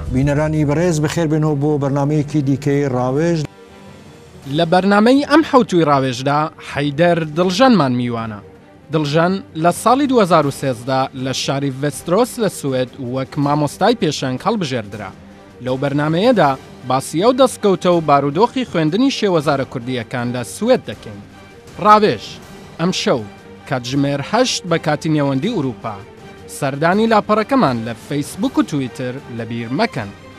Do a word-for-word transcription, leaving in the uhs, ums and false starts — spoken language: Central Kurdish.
بینەرانی بەڕێز بەخێر بێنەوە بۆ بەرنامەیەکی دیکەی ڕاوێژ. لە بەرنامەی ئەم حەوتوی ڕاوێژدا حەیدەر دڵژەنمان میوانە. دڵژەن لە ساڵی دوو هەزار و سێزدە لە شاری ڤێسترۆس لە سوێد وەک مامۆستای پێشەنگ هەڵبژێردرا. لەو بەرنمەیەدا باسیە و دەستکەوتە و بارودۆخی خوێندنی شێوەزارە کوردیەکان لە سوێد دەکەین. ڕاوێژ ئەم شەو کاتژمێر هەشت بە کاتی نێوەندی ئوروپا. سەردانی لاپەڕەکەمان لە فەیسبوک و تویتر لەبیر مەکەن.